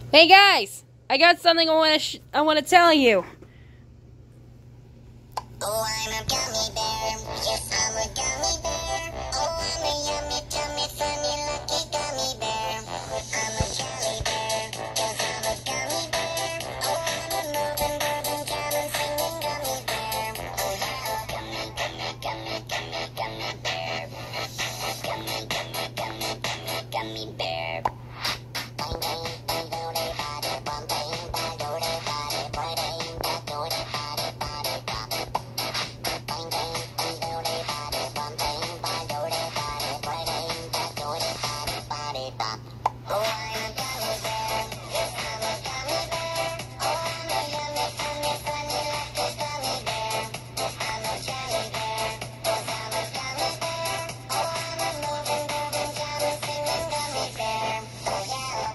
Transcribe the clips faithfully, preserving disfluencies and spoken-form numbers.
Hey guys, I got something I want to sh I want to tell you. Oh, I'm a gummy bear. Yes, I'm a gummy bear. Oh, I'm a yummy, yummy, funny, lucky gummy bear. I'm a jelly bear. Yes, I'm a gummy bear. Oh, I'm a moving, grooving, jamming, singing gummy bear. Oh, yeah, gummy, gummy, gummy, gummy, gummy bear. Gummy, gummy, gummy, gummy, gummy bear. Bang, bang, bang, do de body, bum, bang, bang, do de body, boy, bang, bang, do de body, body, bum. Bang, bang, bang, do de body, bum, bang, bang, do de body, boy, bang, bang, do de body, body, bum. Oh, I'm a gummy bear. Yes, I'm a gummy bear. Oh, I'm a yummy, funny, funny, lucky gummy bear. I'm a jelly bear. Yes, I'm a gummy bear. Oh, I'm a moving, grooving, jamming, singing gummy bear. Oh, yeah.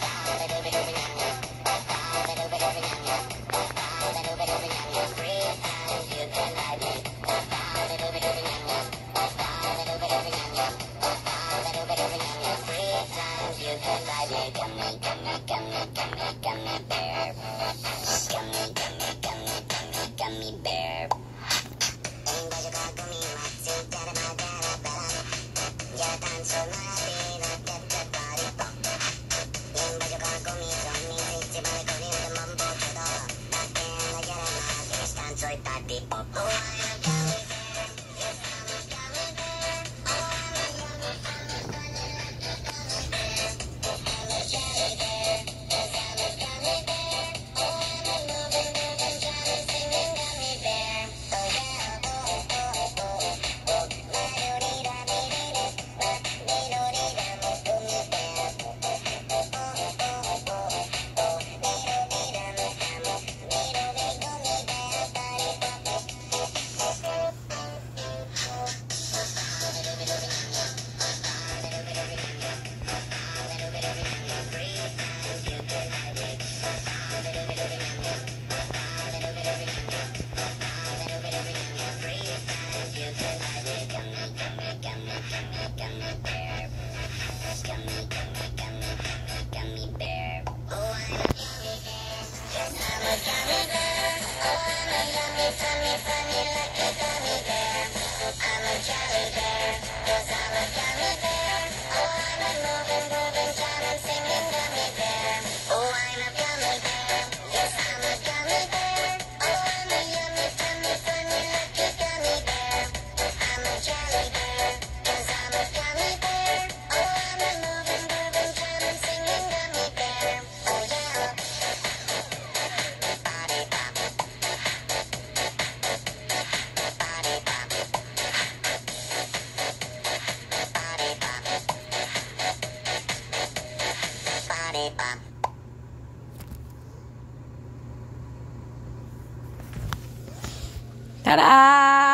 Gummy bear. Soy Tati Pop. Oh, I'm a gummy bear. Yes, I'm a gummy bear. Oh, I'm a yummy, funny, funny, lucky gummy bear. I'm a jelly bear. Yes, I'm a gummy bear. Oh, I'm a moving, moving, jamming, singing gummy bear. Oh, yeah. Oh, oh, oh, oh, oh. La-do-dee-da-dee-dee-dee. La-dee-do-dee-da, gummy bear. Oh, oh, oh, oh, oh. Dee-do-dee-da, gummy. Dee-do-dee, gummy bear. Body pop. Gummy bear. Oh, I'm a gummy bear. Yes, I'm a gummy bear. Oh, I'm a yummy, funny, funny, lucky gummy bear. I'm a jelly bear. Yes, I'm a gummy bear. Oh, I'm a moving, grooving, jamming, singing gummy bear. Oh, I'm a gummy bear. Yes, I'm a gummy bear. Oh, I'm a yummy, funny, funny, lucky gummy bear. I'm a jelly bear. Yes, I'm a gummy bear. Oh, I'm a moving, grooving, jamming, singing gummy bear. Oh, yeah. Body pop. Body pop. Body pop. Body pop. Ta-da!